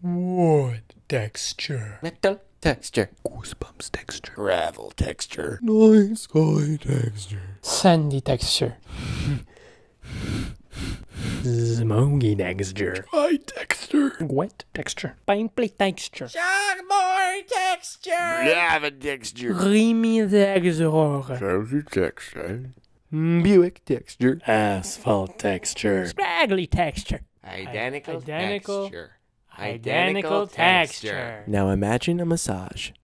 Wood texture. Metal texture. Goosebumps texture. Gravel texture. Night sky texture. Sandy texture. Smoky texture. Dry texture. Wet texture. Pimply texture. Chalkboard texture. Lava texture. Creamy texture. Salty texture. Buick texture. Asphalt texture. Scraggly texture. Identical Identical- texture. Identical texture. Now imagine a massage.